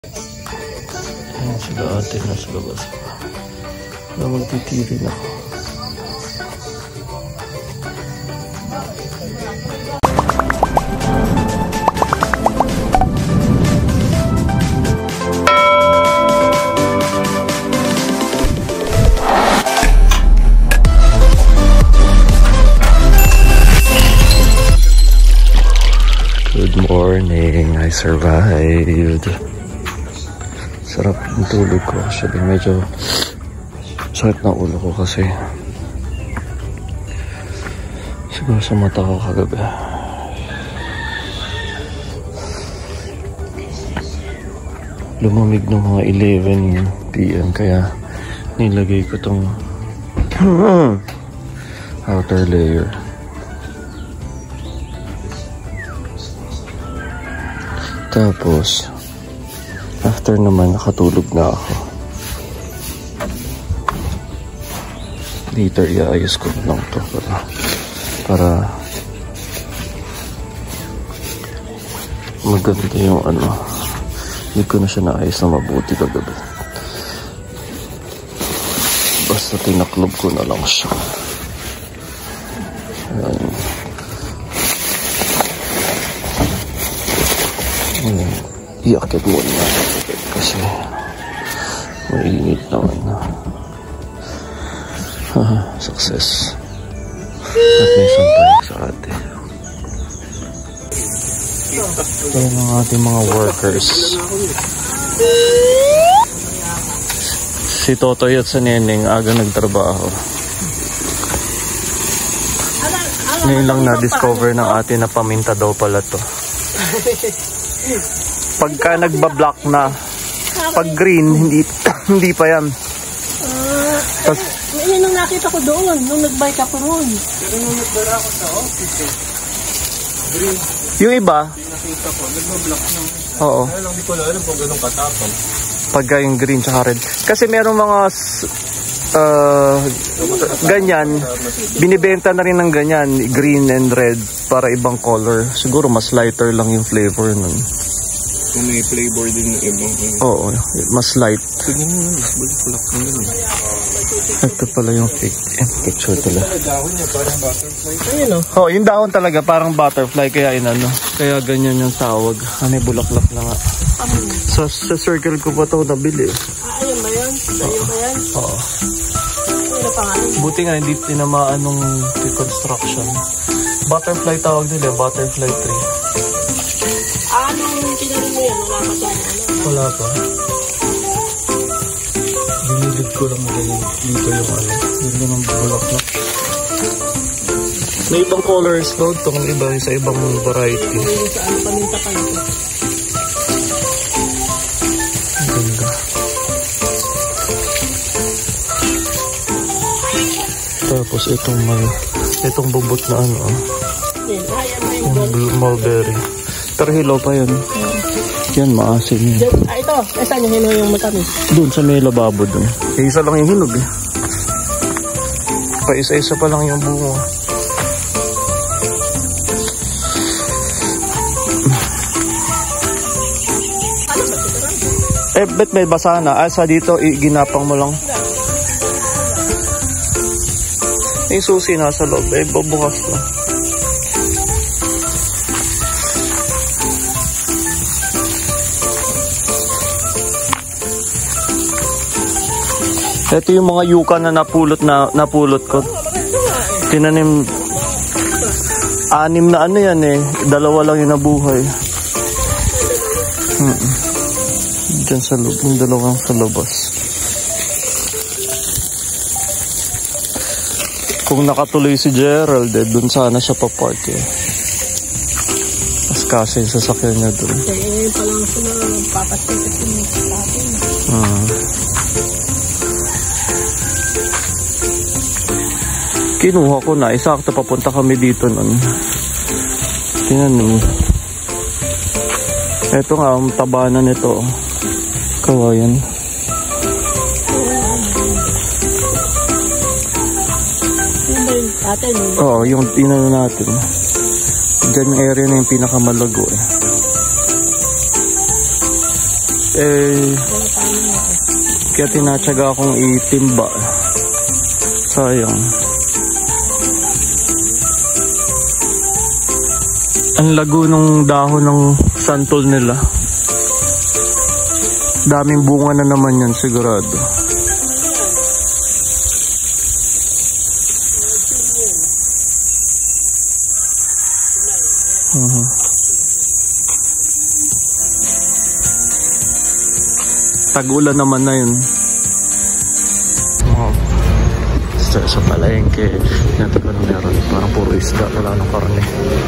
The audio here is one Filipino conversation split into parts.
Ayan sila ate nasa labas pa. Na magtitiri na ako. Good morning, I survived. Sarap yung tulog ko. Actually, medyo sakit na ulo ko kasi siguro sa mata ko kagabi. Lumamig ng mga 11 PM kaya nilagay ko tong outer layer. Tapos after naman nakatulog na ako. Later iayos ko lang to para maganda yung ano. Hindi ko na siya naayos na mabuti kagabi. Basta tinaklob ko na lang siya. Ayan. Iakit mo na kasi mainit naman na. Success. At may sampayag sa ate. Ito ang ating mga workers. Si Totoy at sa Neneng aga nagtrabaho. Ngayon lang na-discover ng ate na paminta daw pala to. Pagka nagbablock na, pag green, hindi pa yan. Yun ang nakita ko doon, nung nag-bike ako roon. Pero nung nagdara ako sa office, green. Yung iba? Nakita ko, nagbablock na. Oo. Kaya lang di ko alam kung ganun katapang. Pagka yung green tsaka red. Kasi merong mga ganyan, binibenta na rin ng ganyan, green and red, para ibang color. Siguro mas lighter lang yung flavor nun. Kung may flavor din ng ibang. Oo, mas light. Tignan mo na, bulak-bulak ng ganun. Ito pala yung picture talaga. Dahon niya parang butterfly. Ayun o. Oh, yung dahon talaga parang butterfly, kaya inano. Kaya ganyan yung tawag. Ano yung bulaklak na nga. Sa circle ko pa ito nabili. Ayun ba yan? Ayun ba yan? Oo. Ayun na pangalan. Buti nga hindi tinamaan nung reconstruction. Butterfly tawag nila, butterfly tree. Anong kinarin mo yan? Wala pa dyan. Wala pa. Binilid ko lang dito yung ano. Yun yung bulaklak. May ibang colors to. Itong iba sa ibang variety. Sa ano paminta pa nito. Ang ganda. Tapos itong bubot na ano. Yung mulberry. Pero hilaw pa yan. Yan, maasim yun. Ito. Saan yung hinog yung matamis? Doon sa may lababo doon. Isa lang yung hinog eh. Pa isa-isa pa lang yung bungo. Bet may basa na. Sa dito, ginapang mo lang. Yung susi nasa loob. Bubukas na. Ito yung mga yuka na napulot ko. Tinanim 6 na ano yan eh. 2 lang yung nabuhay. Diyan sa loob, yung 2 sa labas. Kung nakatuloy si Gerald, dun sana siya pa-park eh. Mas kasi yung sasakyan niya dun. Kaya pa lang sila papasikat yung natin. Kinuha ko na. Isakto papunta kami dito nun. Tingnan mo. Ito nga, ang taba na nito. Kawayan. Oo, yung tinano natin. Diyan yung area na yung pinakamalago eh. Eh, kaya tinatsaga akong itimba. Sayang. Ang lago nung dahon ng santol nila. Daming bunga na naman yan sigurado. Tag-ulan naman na yun. Sa palengke, natin ko na meron. Parang puro isda, wala ng karne.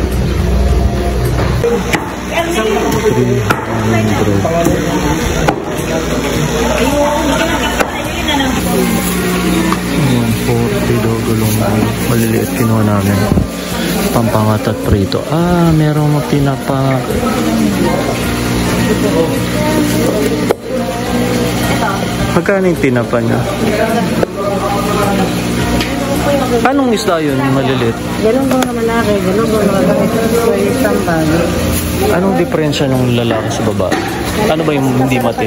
140 daw gulong na maliliit kinuha namin. Pampangat at prito. Ah, merong tinapa. Magkano yung tinapa niya? Anong isda yun, maliliit? Ganun ba naman malaki, ganun ba naman malaki, isang bago. Anong diferensya ng lalaki sa babae? Ano ba yung hindi mati?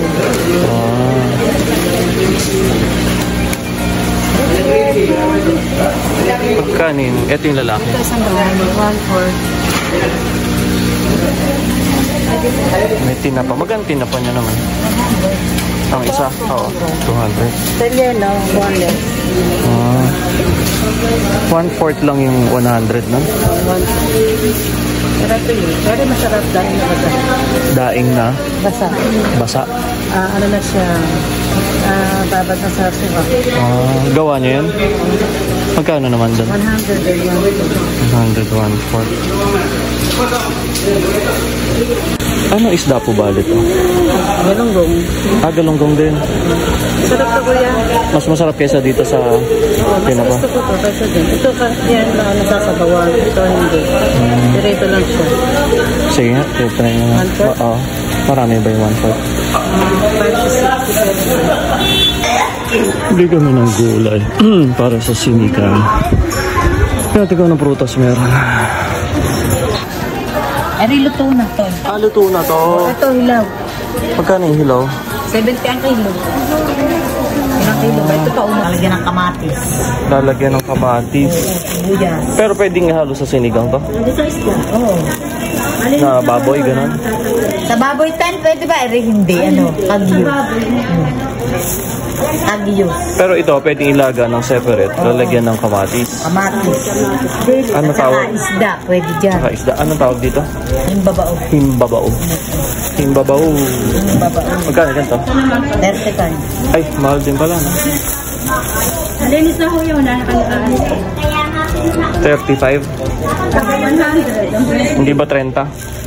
Kanin, ito yung lalaki. Isang bago, 1/4. May tinapa. Magkano tinapa niya naman? Ang isa? Oo, 200. Talyeno, 1/4 lang yung 100 no? Sarap yun. Pero masarap dahil na basa. Daing na? Basa. Basa? Ano na siya? Babad na sa suka. Gawa niyo yun? Magkano naman doon? 100 100, 1/4. Ano isda po ba ito? Galunggong. Galunggong din. Sarap to kuya. Mas masarap kaysa dito sa tinapa. Mas gusto ko to kaysa din. Ito yan na nasasabawan. Ito hindi. Pero ito lang siya. Sige nga, try nyo nga. 1/4? Oo. Marami ba yung 1/4? 5 to 60. Hindi kami ng gulay para sa sinigang. Kaya tignan ng prutas meron. Ari, luto na to. Luto na to. Ito, hilaw. Magkano yung hilaw? 70 ang kilo. Ilang kilo ba? Ito pa, lalagyan ng kamatis. Lalagyan ng kamatis. Buyas. Pero pwedeng ihalo sa sinigang to? Hindi sa isla. Oo. Na baboy, gano'n? Sa baboy tan, pwede ba? Ari, hindi. Agyo. Agyo. Pero ito, pwedeng ilaga ng separate. Lalagyan ng kamatis. Kamatis. Ano tawag? Saka isda, pwede dyan. Saka isda. Anong tawag dito? Himbabao. Himbabao. Himbabao. Himbabao. Magkano ganito? 30 kan. Ay, mahal din pala, no? Alinis na ho yun. 35? Hindi ba 30?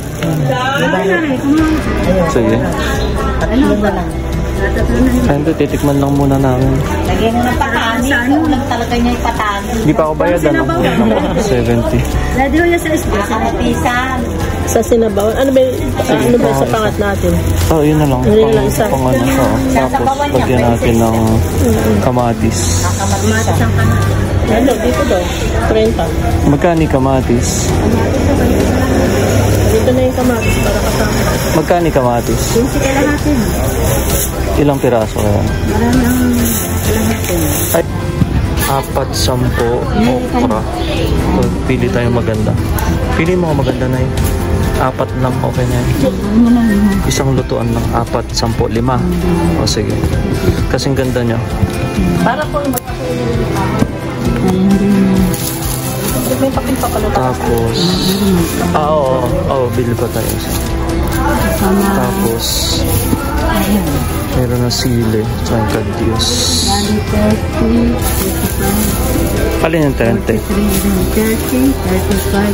Sige. Tatlo na lang. Ayun, titikman lang muna namin. Lagyan mo ng patani. Ulang talaga niya yung patani. Hindi pa ako bayad, ano? 70. Lado niya sa isda. Sa natisan. Sa sinabawan. Ano ba sa pangat natin? Yun na lang. Yun lang isa. Pang ano siya. Tapos, lagyan natin ng kamatis. Kamatis ang kamatis. Ano, dito daw. 30. Magkani kamatis? Dito na yung kamatis para kasama. Magkani kamatis? 20 kailan natin. Ilang piraso kaya? Maraming natin. Ay, 4-10 okra. Pili tayo maganda. Pili mo maganda na yun. 4 lang, okay na yun. Isang lutuan lang. 4, 10, 5. O sige. Kasing ganda niya. Para po may pakipapalo. Tapos, oo, bili pa tayo. Tapos, meron na sili, tsaka kadios. Alin yung 30? 30, 35,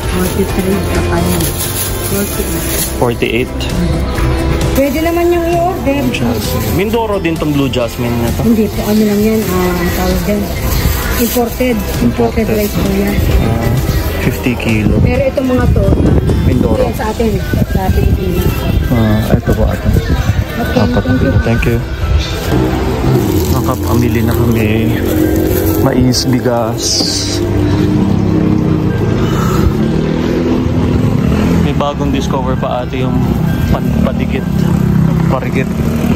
43, 48. Pwede naman yung i-order. Mindoro din tong blue jasmine na to. Hindi po, ano lang yan, ang tawag dyan. Imported rice po yan. 50 kilo. Pero itong mga to, Mindoro. yan sa atin, sa Pilipinas. Ito po ata. Okay, Thank you. Nakapamili na kami. Mais, bigas. May bagong discover pa ate yung padigit. Parikit.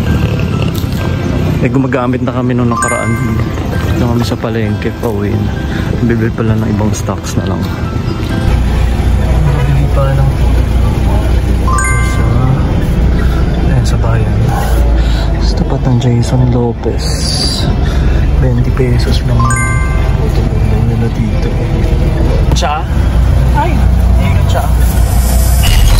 Eh, gumagamit na kami nung nakaraan. Ito kami sa palengke, pauwi na. Bibili pala ng ibang stocks na lang. Bibili pa ng sa bayan. Sa tapat ng Jason Lopez. 20 pesos lang nila dito. Cha? Ay! Cha.